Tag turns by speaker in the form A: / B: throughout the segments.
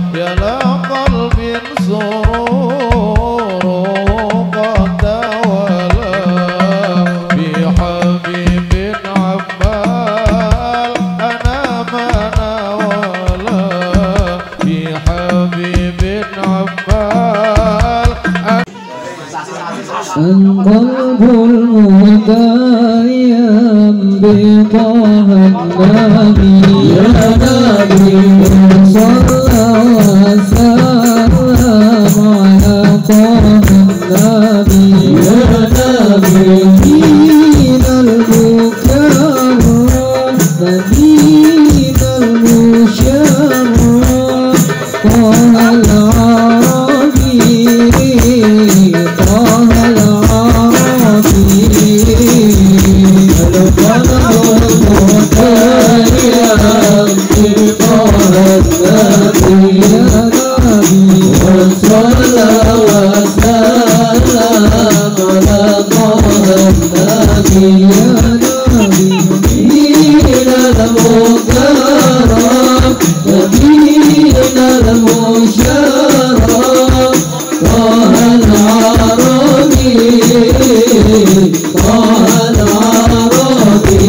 A: يا لقلب سرور قد تولى بحبيب عمال أنا ما نولى بحبيب عمال
B: القلب المتيم بطه النبي يا نبي صلى وسلم على طه النبي يا نبي دين المكرم مدينة المشرف طه العربي طه العربي القلب المتيم بطه النبي يا نبي وصلى وسلم على طه النبي يا نبي دين المكرم مدينة المشرف طه العربي طه العربي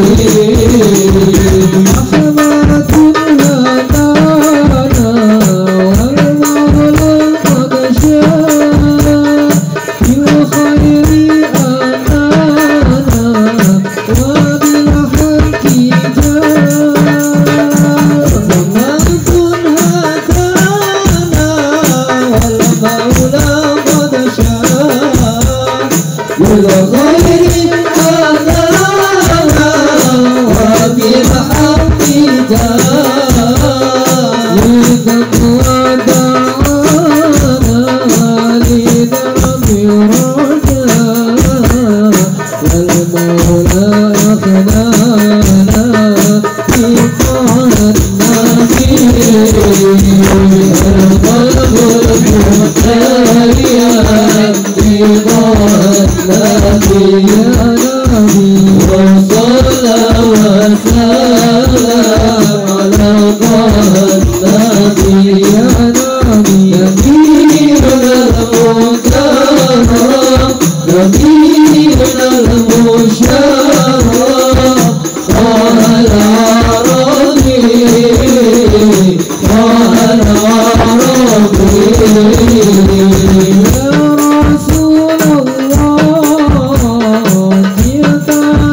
B: حماة هدانا والمولى قد شاء بالخير أتانا وبالحق جاء حماة هدانا والمولى قد شاء بالخير أتانا وبالحق جاء للتقوى دعانا لدرب رجاء والمولى أخلانا في طه النبي القلب المتيم بطه النبي يا نبي وصلى وسلم على طه النبي يا نبي نبينا المكرم نبينا المشرف طه العربي طه العربي يا رسول الله جئت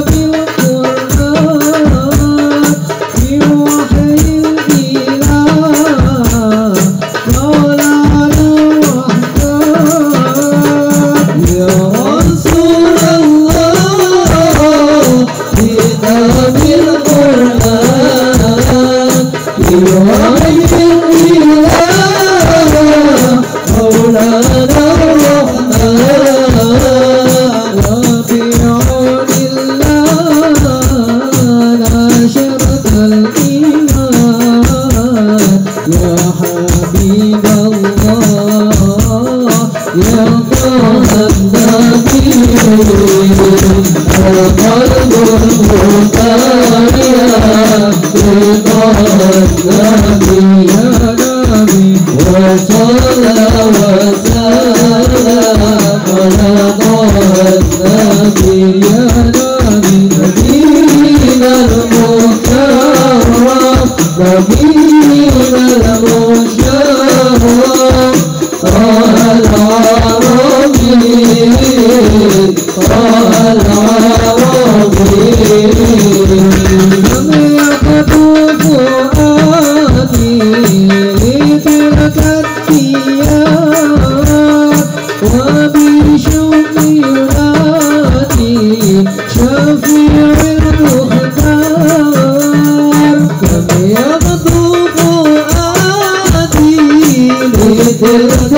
B: بالقرآن في وحي الإله قال على الوحدان يا رسول الله جئت بالقرآن في وحي الإله مولانا الرحمن وفي عون الله نشرت الإيمان يا حبيب الله يا طه النبي القلب المتيم بطه النبي يا نبي وصلى وسلم على طه النبي يا نبي نبينا المكرم نبينا المشرف طه العربي طه العربي لم يقطع فؤادي لتلك الثياب وبشوق ينادي شفيع المختار لم يقطع فؤادي لتلك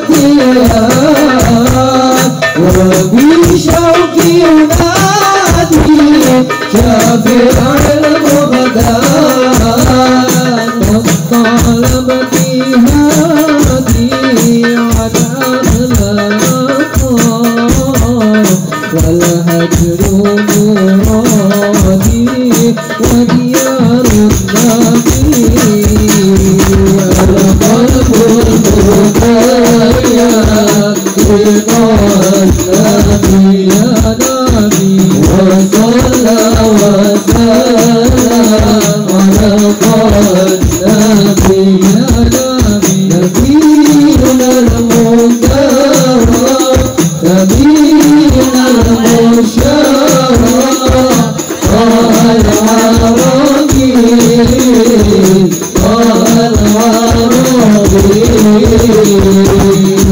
B: الثياب وبشوق ينادي شفيع المختار طالب هادي على الأخلاق والهجر مرادي وديار النبي القلب النبي يا نبي وصلى وسلم على النبي يا نبي نبينا المنتهى نبينا المشرف العربي